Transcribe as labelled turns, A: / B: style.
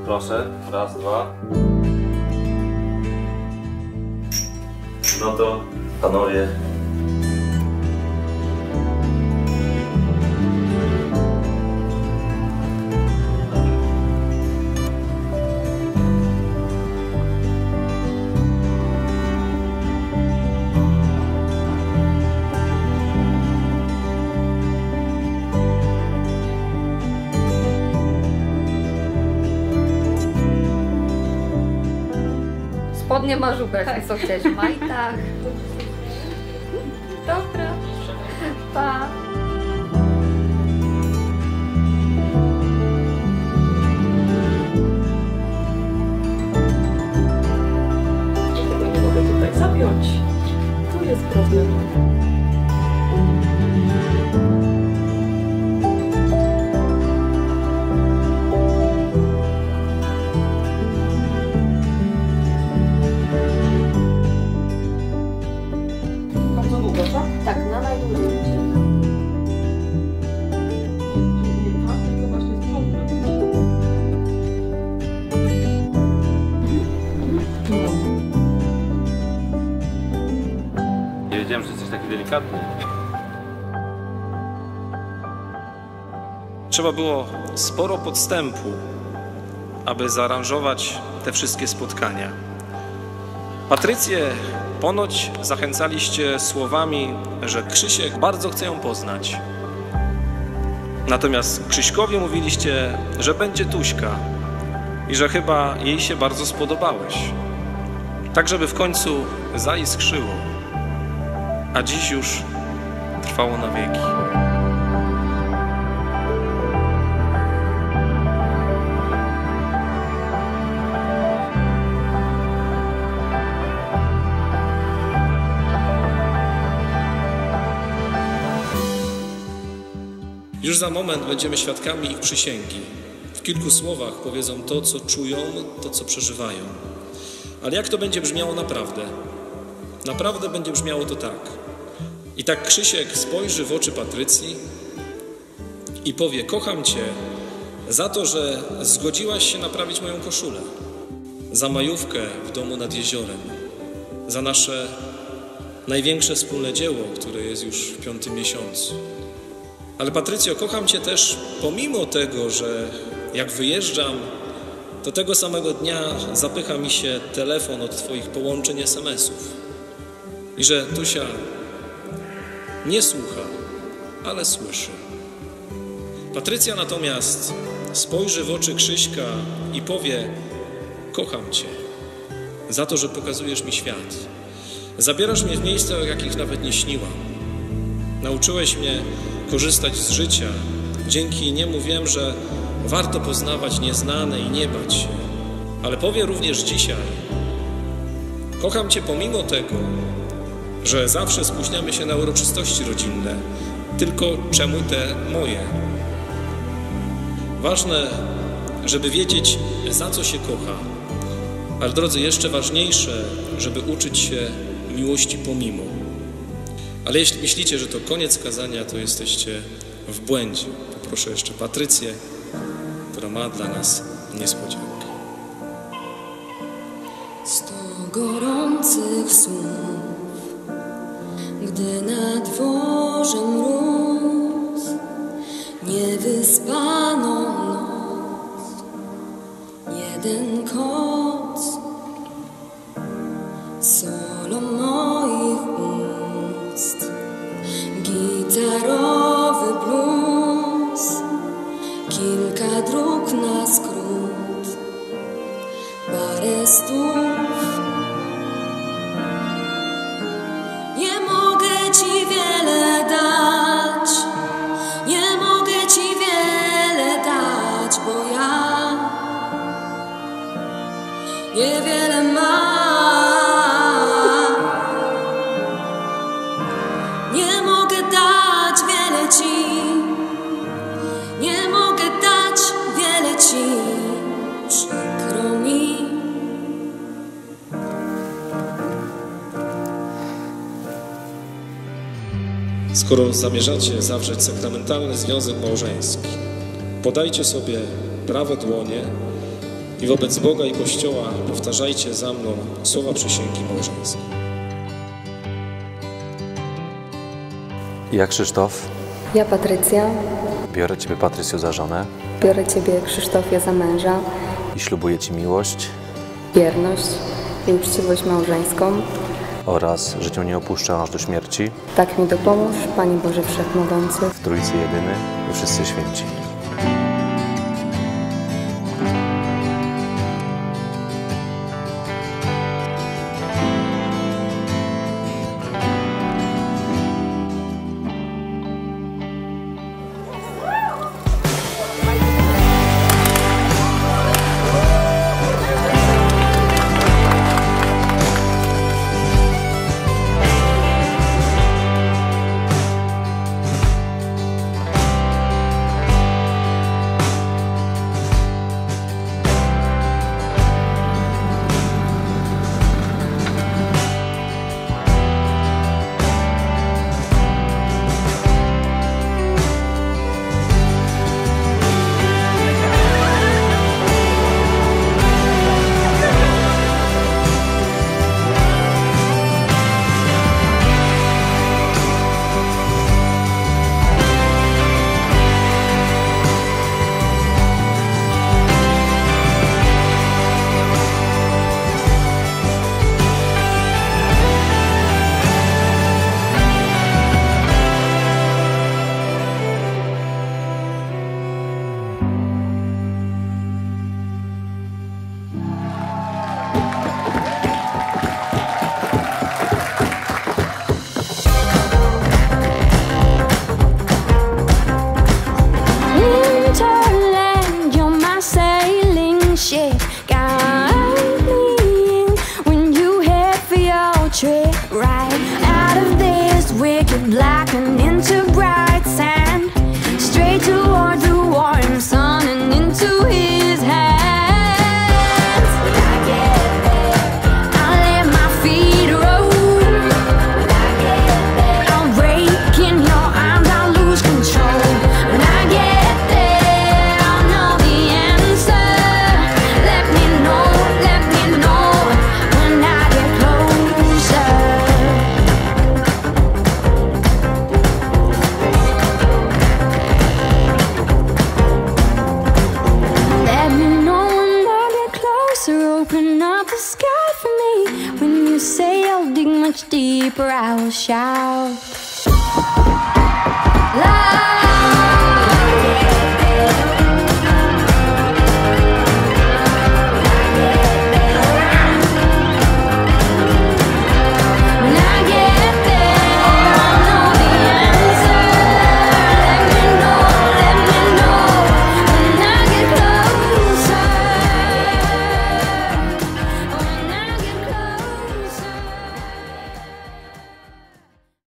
A: Proszę, raz, dwa. No to panowie.
B: Spodnie marzubek, tak. Co chcieć? Majtach. Dobra. Pa.
C: Nie mogę tutaj zapiąć. Tu jest problem.
B: Tak, na najdłużej.
A: Nie wiedziałem, że jesteś taki delikatny.
D: Trzeba było sporo podstępu, aby zaaranżować te wszystkie spotkania. Patrycję ponoć zachęcaliście słowami, że Krzysiek bardzo chce ją poznać. Natomiast Krzyśkowi mówiliście, że będzie Tuśka i że chyba jej się bardzo spodobałeś. Tak, żeby w końcu zaiskrzyło, a dziś już trwało na wieki. Już za moment będziemy świadkami ich przysięgi. W kilku słowach powiedzą to, co czują, to, co przeżywają. Ale jak to będzie brzmiało naprawdę? Naprawdę będzie brzmiało to tak. I tak Krzysiek spojrzy w oczy Patrycji i powie: kocham Cię za to, że zgodziłaś się naprawić moją koszulę, za majówkę w domu nad jeziorem, za nasze największe wspólne dzieło, które jest już w 5. miesiącu. Ale Patrycjo, kocham Cię też pomimo tego, że jak wyjeżdżam, to tego samego dnia zapycha mi się telefon od Twoich połączeń SMS-ów. I że Tusia nie słucha, ale słyszy. Patrycja natomiast spojrzy w oczy Krzyśka i powie: kocham Cię za to, że pokazujesz mi świat. Zabierasz mnie w miejsca, o jakich nawet nie śniłam. Nauczyłeś mnie korzystać z życia. Dzięki niemu wiem, że warto poznawać nieznane i nie bać się. Ale powie również dzisiaj: kocham Cię pomimo tego, że zawsze spóźniamy się na uroczystości rodzinne. Tylko czemu te moje? Ważne, żeby wiedzieć, za co się kocha. Ale drodzy, jeszcze ważniejsze, żeby uczyć się miłości pomimo. Ale jeśli myślicie, że to koniec kazania, to jesteście w błędzie. Poproszę jeszcze Patrycję, która ma dla nas niespodziankę.
E: 100 gorących snów, gdy na dworze mróz, niewyspaną noc, jeden koc, solo moich ust, gitarowy blues, kilka dróg na skrót, parę stów. Nie mogę Ci wiele dać, nie mogę Ci wiele dać, bo ja niewiele mam. Nie mogę dać wiele Ci, nie mogę dać wiele Ci, przykro mi.
D: Skoro zamierzacie zawrzeć sakramentalny związek małżeński, podajcie sobie prawe dłonie, I wobec Boga i Kościoła powtarzajcie za mną słowa przysięgi małżeńskiej.
F: Ja, Krzysztof,
B: Ja, Patrycja,
F: biorę Ciebie, Patrycjo, za żonę
B: biorę Ciebie, Krzysztofie, za męża,
F: i ślubuję Ci miłość
B: wierność i uczciwość małżeńską.
F: oraz, że Cię nie opuszczę aż do śmierci,
B: Tak mi dopomóż, Panie Boże Wszechmogący.
F: w Trójcy Jedyny i wszyscy święci.
E: Winterland, you're my sailing ship. Guide me in when you head for your trip. Right out of this wicked black and into bright sand, straight toward the warm sun and into his hands. When I get there, I'll let my feet roll. When I get there, I'll break in your arms, I'll lose control. When I get there, I'll know the answer. Let me know when I get closer. Let me know when I get closer. Open up the sky for me. When you say I'll dig much deeper, I will shout. La